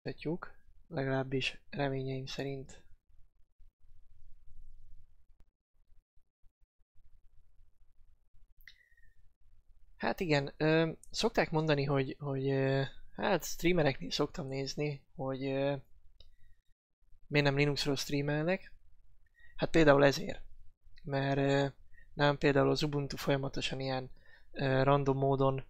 folytatjuk, legalábbis reményeim szerint. Hát igen, szokták mondani, hogy hát streamereknél szoktam nézni, hogy miért nem Linuxról streamelnek. Hát például ezért, mert nálam például az Ubuntu folyamatosan ilyen random módon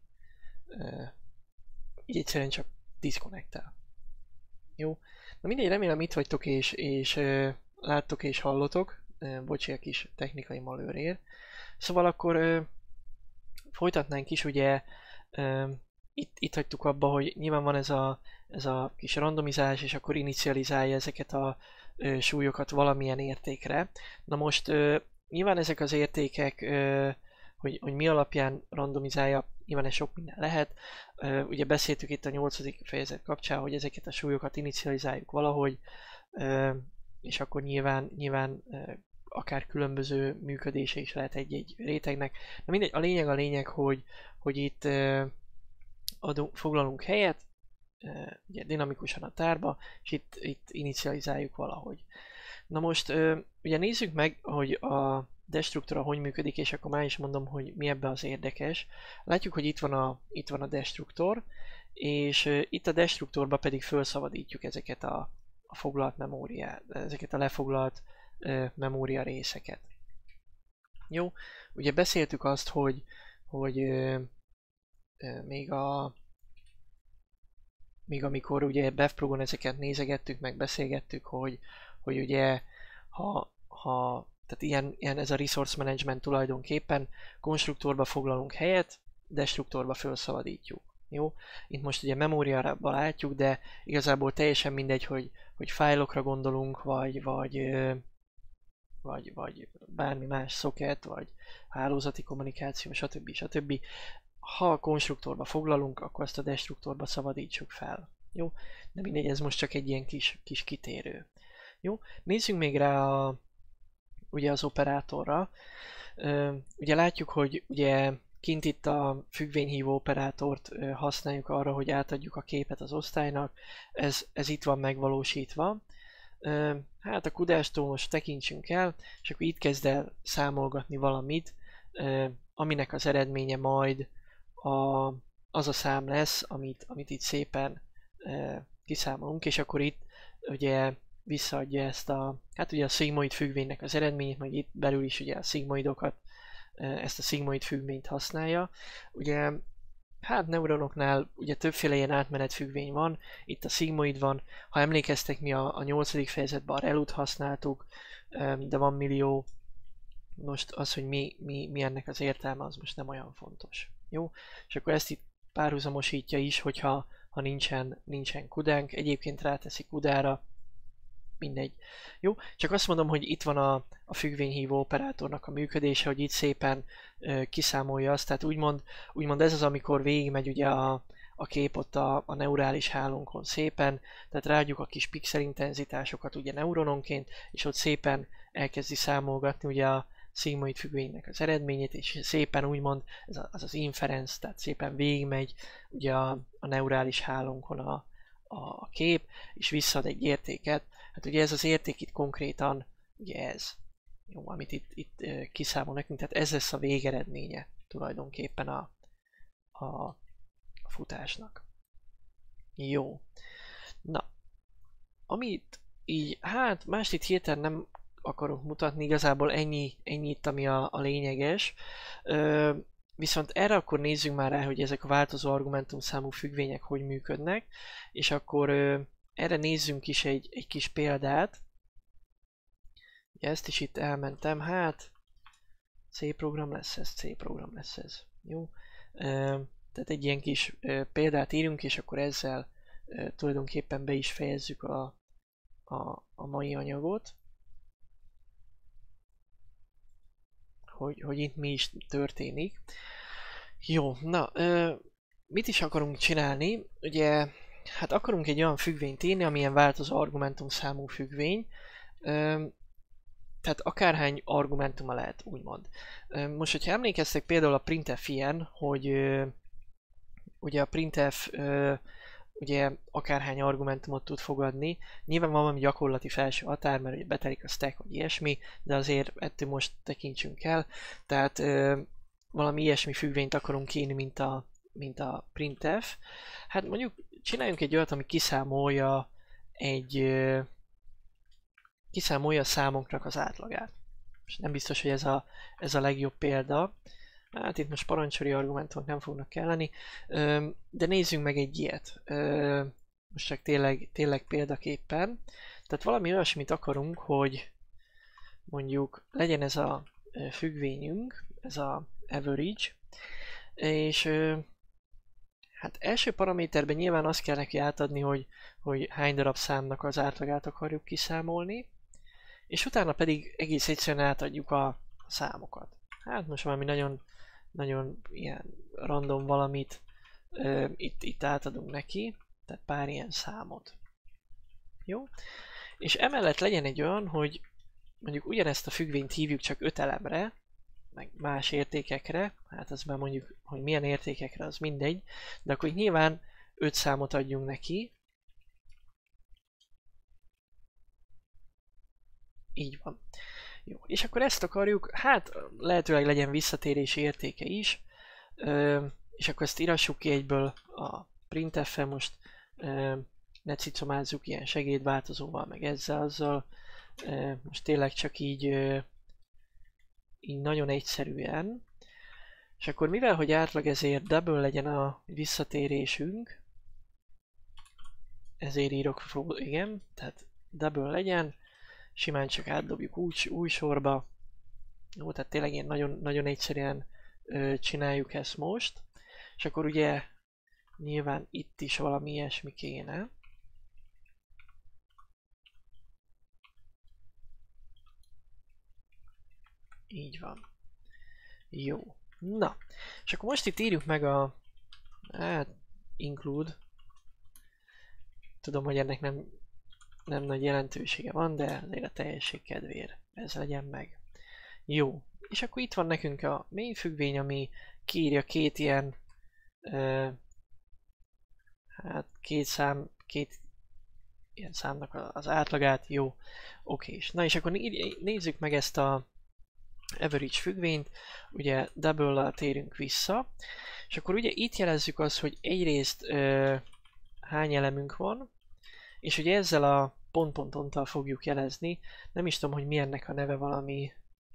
így egyszerűen csak disconnectál. Jó? Na mindegy, remélem itt vagytok és láttok és hallotok. Bocsi a kis technikai malőrért. Szóval akkor folytatnánk is, ugye itt hagytuk abba, hogy nyilván van ez a kis randomizálás, és akkor inicializálja ezeket a súlyokat valamilyen értékre. Na most nyilván ezek az értékek, hogy mi alapján randomizálja, nyilván ez sok minden lehet. Ugye beszéltük itt a 8. fejezet kapcsán, hogy ezeket a súlyokat inicializáljuk valahogy, és akkor nyilván akár különböző működése is lehet egy-egy rétegnek. Na mindegy, a lényeg, hogy itt foglalunk helyet, ugye dinamikusan a tárba, és itt inicializáljuk valahogy. Na most ugye nézzük meg, hogy a destruktúra hogy működik, és akkor már is mondom, hogy mi ebbe az érdekes. Látjuk, hogy itt van a destruktor, és itt a destruktorba pedig felszabadítjuk ezeket a foglalt memóriát, ezeket a lefoglalt memória részeket. Jó, ugye beszéltük azt, hogy még amikor ugye BevProgon ezeket nézegettük, meg beszélgettük, hogy ugye tehát ilyen ez a resource management tulajdonképpen, konstruktorba foglalunk helyet, destruktorba felszabadítjuk. Jó? Itt most ugye memóriába látjuk, de igazából teljesen mindegy, hogy fájlokra gondolunk, vagy bármi más szoket, vagy hálózati kommunikáció, stb. Ha a konstruktorba foglalunk, akkor azt a destruktorba szabadítsuk fel. Jó? De mindegy, ez most csak egy ilyen kis kitérő. Jó? Nézzünk még rá ugye az operátorra. Ugye látjuk, hogy ugye kint itt a függvényhívó operátort használjuk arra, hogy átadjuk a képet az osztálynak. Ez itt van megvalósítva. Hát a kudástól most tekintsünk el, és akkor itt kezd el számolgatni valamit, aminek az eredménye majd az a szám lesz, amit itt szépen kiszámolunk, és akkor itt ugye visszaadja hát ugye a szigmoid függvénynek az eredményét, majd itt belül is ugye a szigmoidokat, ezt a szigmoid függvényt használja. Ugye hát neuronoknál ugye többféle ilyen átmenetfüggvény van, itt a szigmoid van, ha emlékeztek, mi a 8. fejezetben a relut használtuk, de van millió, most az, hogy mi ennek az értelme, az most nem olyan fontos. Jó? És akkor ezt itt párhuzamosítja is, hogyha nincsen kudánk, egyébként ráteszi kudára, mindegy. Jó? Csak azt mondom, hogy itt van a függvényhívó operátornak a működése, hogy itt szépen kiszámolja azt, tehát úgymond ez az, amikor végigmegy ugye a kép ott a neurális hálónkon szépen, tehát ráadjuk a kis pixel intenzitásokat ugye neurononként, és ott szépen elkezdi számolgatni ugye a szigmoid függvénynek az eredményét, és szépen úgymond az inference, tehát szépen végigmegy ugye a neurális hálónkon a kép, és visszaad egy értéket. Hát ugye ez az érték itt konkrétan ugye ez, jó, amit itt kiszámol nekünk, tehát ez lesz a végeredménye tulajdonképpen a futásnak. Jó. Na, amit így, hát mást itt hirtelen nem akarok mutatni, igazából ennyi itt, ami a lényeges. Viszont erre akkor nézzünk már rá, hogy ezek a változó argumentumszámú függvények hogy működnek, és akkor erre nézzünk is egy kis példát. Ezt is itt elmentem, hát C program lesz ez, jó? Tehát egy ilyen kis példát írunk, és akkor ezzel tulajdonképpen be is fejezzük a mai anyagot. Hogy itt mi is történik. Jó, na, mit is akarunk csinálni? Ugye, hát akarunk egy olyan függvényt írni, amilyen változó argumentumszámú függvény. Tehát akárhány argumentuma lehet, úgymond. Most, hogyha emlékeztek például a printf ilyen, hogy ugye a printf ugye akárhány argumentumot tud fogadni. Nyilván van valami gyakorlati felső határ, mert ugye betelik a stack, vagy ilyesmi, de azért ettől most tekintsünk el. Tehát valami ilyesmi függvényt akarunk írni, mint a printf. Hát mondjuk csináljunk egy olyat, ami kiszámolja a számunknak az átlagát. És nem biztos, hogy ez a legjobb példa. Hát itt most parancsori argumentumok nem fognak kelleni, de nézzünk meg egy ilyet. Most csak tényleg példaképpen. Tehát valami olyasmit akarunk, hogy mondjuk legyen ez a függvényünk, ez a average, és hát első paraméterben nyilván azt kell neki átadni, hogy hány darab számnak az átlagát akarjuk kiszámolni, és utána pedig egész egyszerűen átadjuk a számokat. Hát most valami nagyon ilyen random valamit itt átadunk neki, tehát pár ilyen számot. Jó? És emellett legyen egy olyan, hogy mondjuk ugyanezt a függvényt hívjuk csak 5 elemre, meg más értékekre, hát az már mondjuk, hogy milyen értékekre, az mindegy, de akkor nyilván 5 számot adjunk neki. Így van. Jó, és akkor ezt akarjuk, hát lehetőleg legyen visszatérési értéke is, és akkor ezt írassuk ki egyből a printf-en, most ne cicomázzuk ilyen segédváltozóval, meg azzal, most tényleg csak így nagyon egyszerűen, és akkor mivel, hogy átlag ezért double legyen a visszatérésünk, ezért írok, igen, tehát double legyen, simán csak átdobjuk új sorba. Jó, tehát tényleg ilyen nagyon egyszerűen csináljuk ezt most. És akkor ugye nyilván itt is valami ilyesmi kéne. Így van. Jó. Na, és akkor most itt írjuk meg include. Tudom, hogy ennek nem nagy jelentősége van, de azért a teljesség kedvéért ez legyen meg. Jó, és akkor itt van nekünk a main függvény, ami kiírja két ilyen két ilyen számnak az átlagát. Jó, oké. Na és akkor nézzük meg ezt a average függvényt, ugye double-lal térünk vissza, és akkor ugye itt jelezzük azt, hogy egyrészt hány elemünk van, és ugye ezzel a pont-pont-ponttal fogjuk jelezni. Nem is tudom, hogy mi ennek a neve, valami...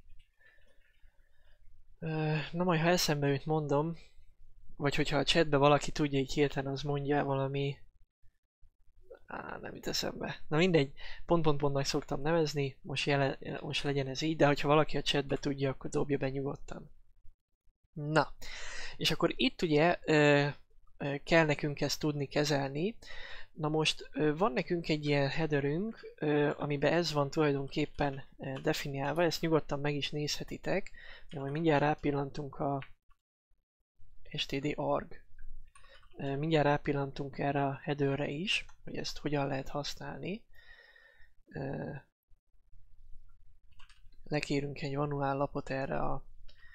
Na majd, ha eszembe jut, mondom. Vagy hogyha a chatbe valaki tudja így hirtelen, az mondja valami... nem jut eszembe. Na mindegy, pont-pont-pontnak szoktam nevezni, most legyen ez így, de hogyha valaki a chatbe tudja, akkor dobja be nyugodtan. Na, és akkor itt ugye kell nekünk ezt tudni kezelni. Na most van nekünk egy ilyen headerünk, amiben ez van tulajdonképpen definiálva, ezt nyugodtan meg is nézhetitek, de majd mindjárt rápillantunk a std.org. Mindjárt rápillantunk erre a headerre is, hogy ezt hogyan lehet használni. Lekérünk egy manuál lapot erre a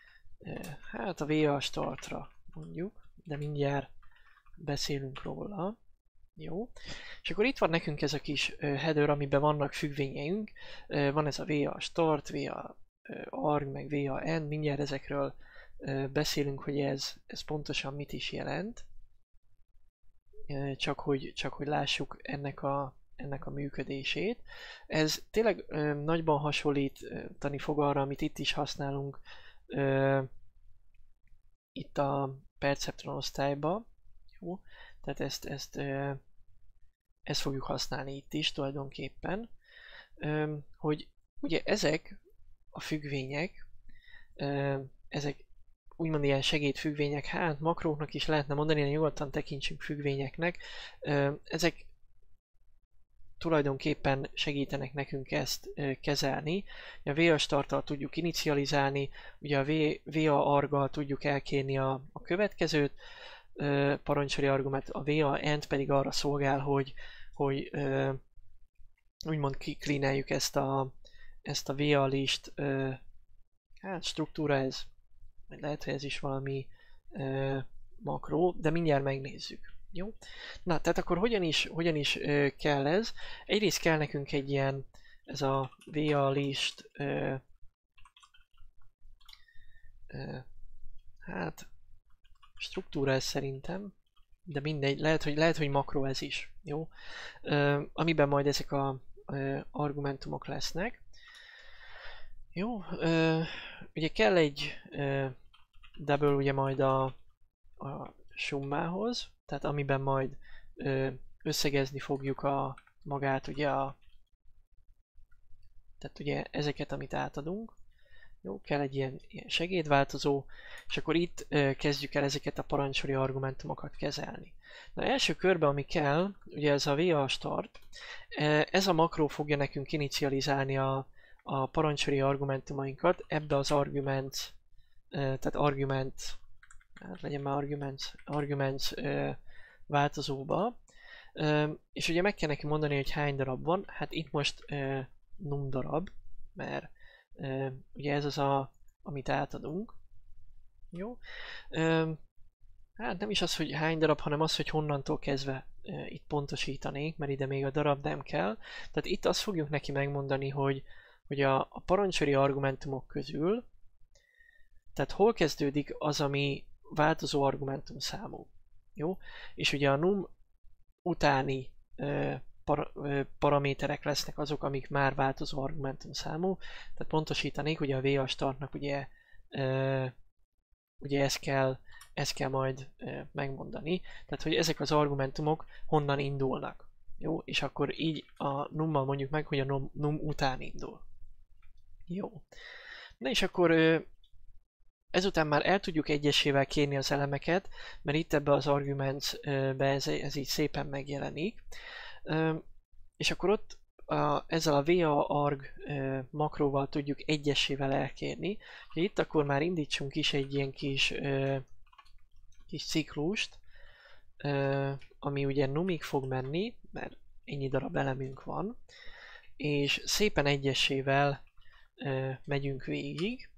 VA startra mondjuk, de mindjárt beszélünk róla. Jó. És akkor itt van nekünk ez a kis header, amiben vannak függvényeink. Van ez a VA start, VA arg, meg VA end. Mindjárt ezekről beszélünk, hogy ez pontosan mit is jelent. Csak hogy lássuk ennek a működését. Ez tényleg nagyban hasonlítani fog arra, amit itt is használunk itt a Perceptron osztályba. Jó. Tehát ezt fogjuk használni itt is tulajdonképpen, hogy ugye ezek a függvények, ezek úgymond ilyen segédfüggvények, hát makróknak is lehetne mondani, de nyugodtan tekintsünk függvényeknek, ezek tulajdonképpen segítenek nekünk ezt kezelni. A VA starttal tudjuk inicializálni, ugye a VA arggal tudjuk elkérni a következőt, parancsori argument, a VA end pedig arra szolgál, hogy úgymond kiklineljük ezt a VA list struktúra, ez lehet, hogy ez is valami makró, de mindjárt megnézzük. Jó? Na, tehát akkor hogyan is kell ez? Egyrészt kell nekünk egy ilyen, ez a VA list, hát struktúra ez szerintem, de mindegy, lehet, hogy makro ez is, jó? Amiben majd ezek a argumentumok lesznek. Jó, ugye kell egy double ugye majd a summához, tehát amiben majd összegezni fogjuk magát ugye tehát ugye ezeket, amit átadunk. Jó, kell egy ilyen segédváltozó, és akkor itt kezdjük el ezeket a parancsori argumentumokat kezelni. Na, első körben, ami kell, ugye ez a VA start, ez a makró fogja nekünk inicializálni a parancsori argumentumainkat ebbe az argument, tehát hát legyen már arguments változóba, és ugye meg kell neki mondani, hogy hány darab van, hát itt most num darab, mert ugye ez az, amit átadunk. Jó? Hát nem is az, hogy hány darab, hanem az, hogy honnantól kezdve itt pontosítanék, mert ide még a darab nem kell. Tehát itt azt fogjuk neki megmondani, hogy a parancsori argumentumok közül, tehát hol kezdődik az, ami változó argumentum számú. Jó? És ugye a num utáni paraméterek lesznek azok, amik már változó argumentum számú. Tehát pontosítanék, hogy a VA startnak ugye ezt kell majd megmondani. Tehát, hogy ezek az argumentumok honnan indulnak. Jó? És akkor így a nummal mondjuk meg, hogy a num után indul. Jó. Na és akkor ezután már el tudjuk egyesével kérni az elemeket, mert itt ebbe az argumentsbe ez így szépen megjelenik. És akkor ott ezzel a VA arg makróval tudjuk egyesével elkérni. Itt akkor már indítsunk is egy ilyen kis ciklust, ami ugye numig fog menni, mert ennyi darab elemünk van, és szépen egyesével megyünk végig.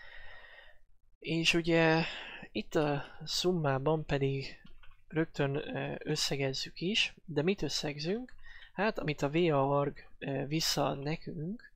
És ugye itt a szummában pedig rögtön összegezzük is, de mit összegzünk? Hát, amit a VA arg visszaad nekünk,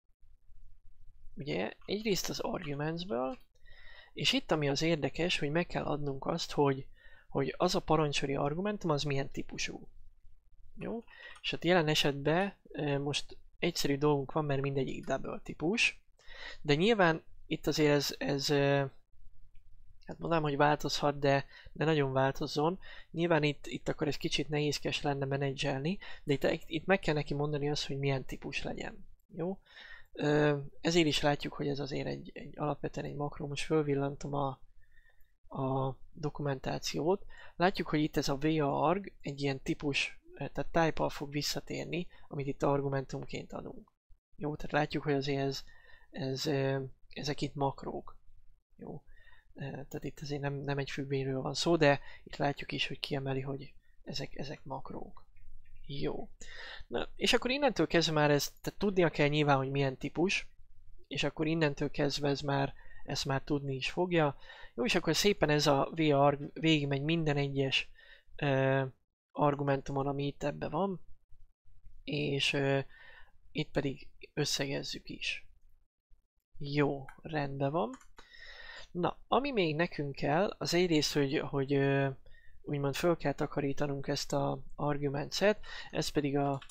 ugye egyrészt az argumentsből, és itt ami az érdekes, hogy meg kell adnunk azt, hogy az a parancsori argumentum az milyen típusú. Jó? És hát jelen esetben most egyszerű dolgunk van, mert mindegyik double típus, de nyilván itt azért ez hát mondanám, hogy változhat, de nagyon változzon. Nyilván itt akkor ez kicsit nehézkes lenne menedzselni, de itt meg kell neki mondani azt, hogy milyen típus legyen. Jó? Ezért is látjuk, hogy ez azért egy alapvetően egy makró. Most fölvillantom a dokumentációt. Látjuk, hogy itt ez a VA arg egy ilyen típus, tehát type-al fog visszatérni, amit itt argumentumként adunk. Jó, tehát látjuk, hogy azért ezek itt makrók. Jó. Tehát itt azért nem egy függvényről van szó, de itt látjuk is, hogy kiemeli, hogy ezek makrók. Jó. Na, és akkor innentől kezdve már tehát tudnia kell nyilván, hogy milyen típus, és akkor innentől kezdve ezt már tudni is fogja. Jó, és akkor szépen ez a VA arg végigmegy minden egyes argumentumon, ami itt ebbe van, és itt pedig összegezzük is. Jó, rendben van. Na, ami még nekünk kell, az egyrészt, hogy úgymond föl kell takarítanunk ezt az argumentset, ezt pedig a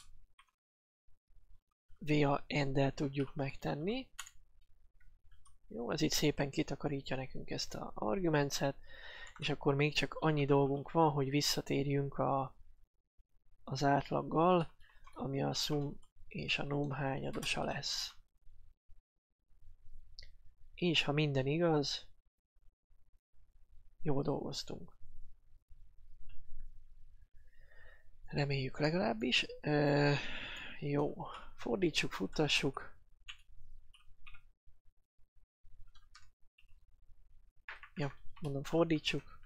VA end-el tudjuk megtenni. Jó, ez itt szépen kitakarítja nekünk ezt az argumentset, és akkor még csak annyi dolgunk van, hogy visszatérjünk az átlaggal, ami a sum és a num hányadosa lesz. És ha minden igaz, jól dolgoztunk. Reméljük legalábbis. Jó, fordítsuk, futtassuk. Ja, mondom, fordítsuk.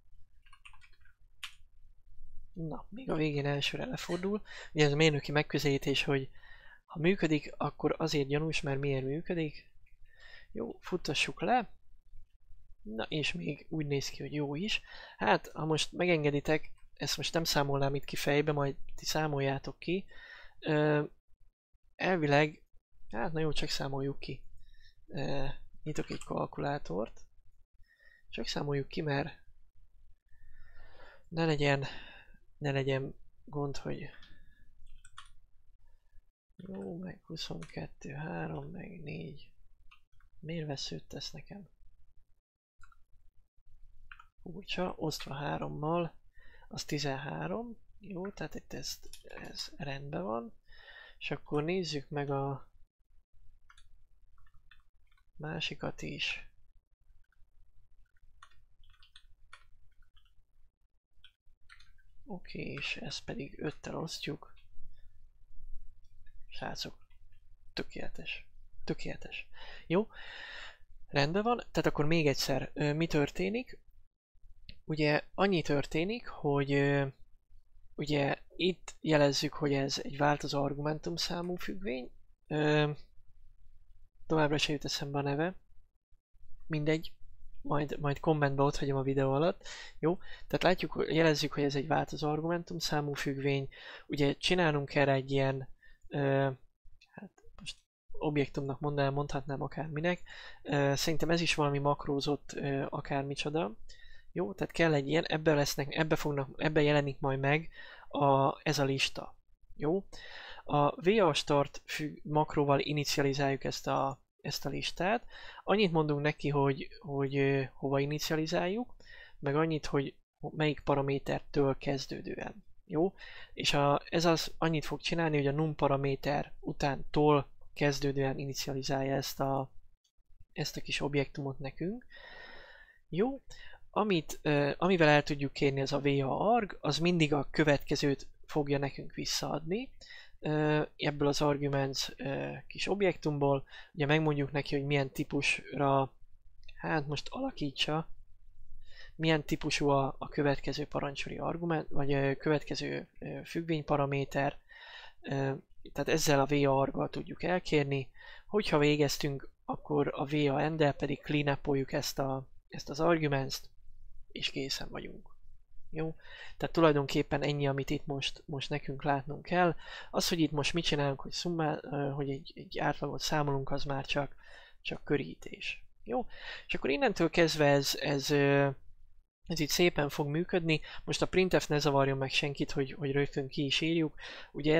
Na, még a végén elsőre lefordul. Ugye ez a mérnöki megközelítés, hogy ha működik, akkor azért gyanús, mert miért működik. Jó, futtassuk le. Na, és még úgy néz ki, hogy jó is. Hát, ha most megengeditek, ezt most nem számolnám itt ki fejbe, majd ti számoljátok ki. Elvileg, hát na jó, csak számoljuk ki. Nyitok egy kalkulátort. Csak számoljuk ki, mert ne legyen gond, hogy jó, meg 22, 3, meg 4. Miért veszőt tesz nekem? Furcsa, osztva 3-mal, az 13. Jó, tehát itt ez rendben van. És akkor nézzük meg a másikat is. Oké, és ezt pedig 5-tel osztjuk. Srácok, tökéletes. Tökéletes. Jó, rendben van. Tehát akkor még egyszer, mi történik? Ugye annyi történik, hogy ugye itt jelezzük, hogy ez egy változó argumentumszámú függvény. Továbbra se jut eszembe a neve. Mindegy. Majd kommentbe ott hagyom a videó alatt. Jó? Tehát látjuk, jelezzük, hogy ez egy változó argumentumszámú függvény. Ugye csinálunk erre egy ilyen hát most objektumnak mondhatnám akárminek. Szerintem ez is valami makrózott akármicsoda. Jó, tehát kell egy ilyen, ebbe jelenik majd meg ez a lista. Jó? A VA start makróval inicializáljuk ezt a listát. Annyit mondunk neki, hogy hova inicializáljuk, meg annyit, hogy melyik paramétertől kezdődően. Jó? És ez annyit fog csinálni, hogy a num paraméter utántól kezdődően inicializálja ezt a kis objektumot nekünk. Jó? Amivel el tudjuk kérni az a VA arg, az mindig a következőt fogja nekünk visszaadni. Ebből az arguments kis objektumból, ugye megmondjuk neki, hogy milyen típusra, hát most alakítsa, milyen típusú a következő parancsori argument, vagy következő függvényparaméter, tehát ezzel a VA arggal tudjuk elkérni. Hogyha végeztünk, akkor a VA end-el pedig clean up-oljuk ezt az arguments-t, és készen vagyunk. Jó? Tehát tulajdonképpen ennyi, amit itt most nekünk látnunk kell. Az, hogy itt most mit csinálunk, hogy egy átlagot számolunk, az már csak körítés. Jó? És akkor innentől kezdve ez itt szépen fog működni. Most a printf ne zavarjon meg senkit, hogy rögtön ki is írjuk. Ugye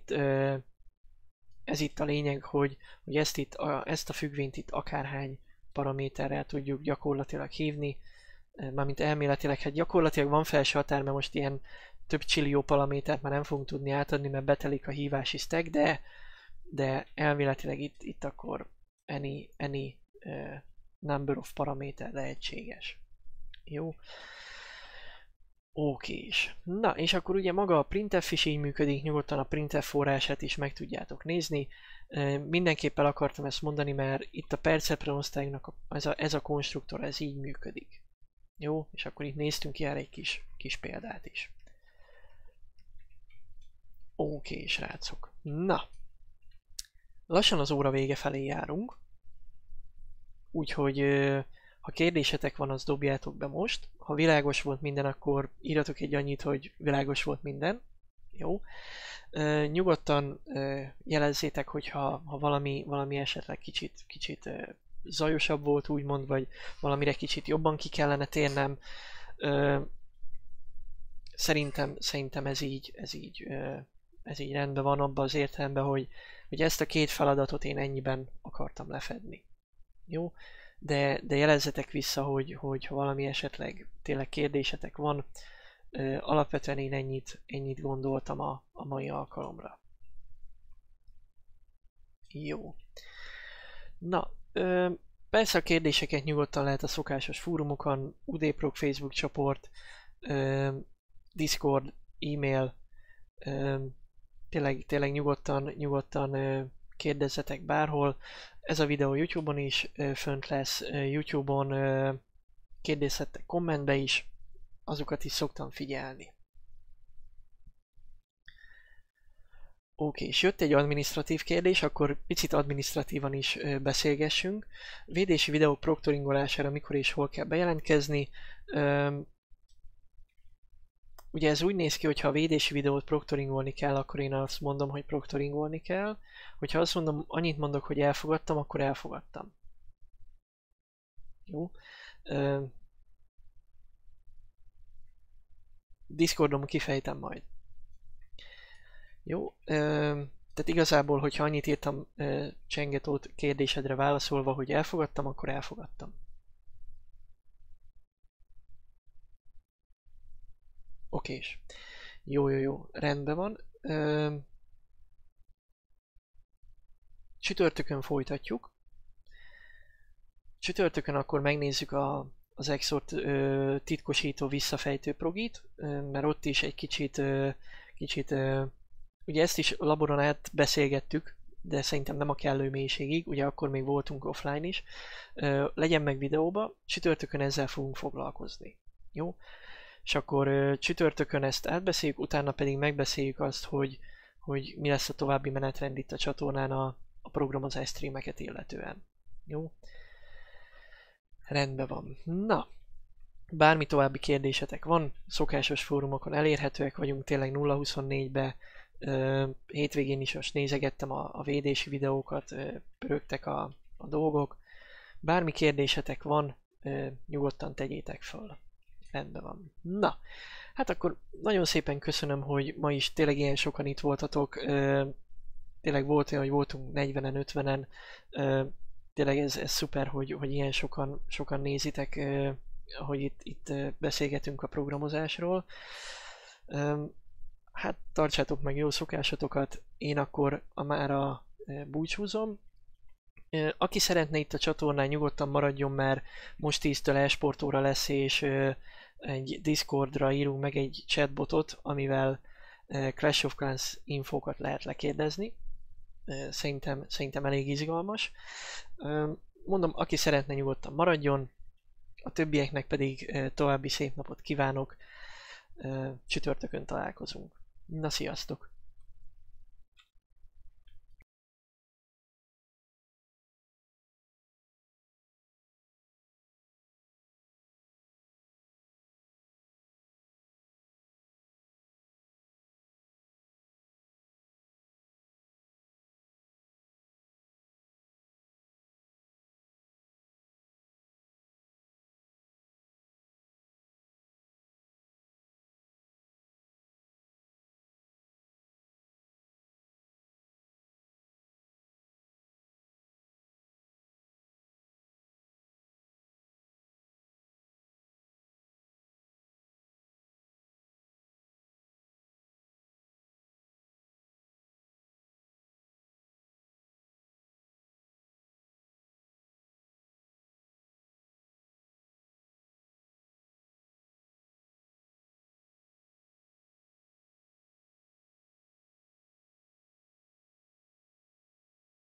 ez itt a lényeg, hogy ezt a függvényt itt akárhány paraméterrel tudjuk gyakorlatilag hívni. Mármint elméletileg, hát gyakorlatilag van felső határ, mert most ilyen több csillió paramétert már nem fogunk tudni átadni, mert betelik a hívási stack, de elméletileg itt akkor any number of paraméter lehetséges. Jó? Okés. Na, és akkor ugye maga a printf is így működik, nyugodtan a printf forrását is meg tudjátok nézni. Mindenképpen akartam ezt mondani, mert itt a perceptron osztályunknak ez a konstruktor, ez így működik. Jó, és akkor itt néztünk ki erre egy kis példát is. Oké, srácok. Na, lassan az óra vége felé járunk. Úgyhogy ha kérdésetek van, az dobjátok be most. Ha világos volt minden, akkor írjatok egy annyit, hogy világos volt minden. Jó. Nyugodtan jelezzétek, hogyha valami esetleg kicsit zajosabb volt, úgymond, vagy valamire kicsit jobban ki kellene térnem. Szerintem ez így rendben van abban az értelemben, hogy ezt a két feladatot én ennyiben akartam lefedni. Jó? De jelezzetek vissza, hogy ha valami esetleg tényleg kérdésetek van, alapvetően én ennyit gondoltam a mai alkalomra. Jó. Na, persze a kérdéseket nyugodtan lehet a szokásos fórumokon, UDProg Facebook csoport, Discord, e-mail, tényleg nyugodtan kérdezzetek bárhol. Ez a videó YouTube-on is fönt lesz, YouTube-on kérdezhettek kommentbe is, azokat is szoktam figyelni. Oké, és jött egy adminisztratív kérdés, akkor picit adminisztratívan is beszélgessünk. Védési videók proktoringolására mikor és hol kell bejelentkezni? ugye ez úgy néz ki, hogy ha a védési videót proctoringolni kell, akkor én azt mondom, hogy proctoringolni kell. Hogyha azt mondom, annyit mondok, hogy elfogadtam, akkor elfogadtam. Jó. Discordon kifejtem majd. Jó. Tehát igazából, hogyha annyit írtam Csengetót kérdésedre válaszolva, hogy elfogadtam, akkor elfogadtam. Okés. Jó, rendben van. Csütörtökön folytatjuk. Csütörtökön akkor megnézzük az Exort titkosító visszafejtő progit, mert ott is egy kicsit ugye ezt is laboron át beszélgettük, de szerintem nem a kellő mélységig, ugye akkor még voltunk offline is. Legyen meg videóba, csütörtökön ezzel fogunk foglalkozni. Jó? És akkor csütörtökön ezt átbeszéljük, utána pedig megbeszéljük azt, hogy mi lesz a további menetrend itt a csatornán a programozás streameket illetően. Jó? Rendben van. Na, bármi további kérdésetek van, szokásos fórumokon elérhetőek vagyunk, tényleg 0-24-be, hétvégén is most nézegettem a védési videókat, pörögtek a dolgok. Bármi kérdésetek van, nyugodtan tegyétek föl. Rendben van. Na, hát akkor nagyon szépen köszönöm, hogy ma is tényleg ilyen sokan itt voltatok. Tényleg volt olyan, hogy voltunk 40-en, 50-en. Tényleg ez szuper, hogy ilyen sokan nézitek, hogy itt beszélgetünk a programozásról. Hát tartsátok meg jó szokásatokat, én akkor mára búcsúzom. Aki szeretne itt a csatornán, nyugodtan maradjon, mert most 10-től e-sportóra lesz, és egy Discordra írunk meg egy chatbotot, amivel Clash of Clans infókat lehet lekérdezni. Szerintem elég izgalmas. Mondom, aki szeretne, nyugodtan maradjon, a többieknek pedig további szép napot kívánok. Csütörtökön találkozunk. Na, sziasztok!